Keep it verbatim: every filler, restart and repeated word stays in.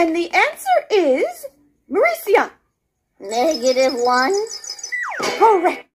And the answer is Mauricia. Negative one. Correct.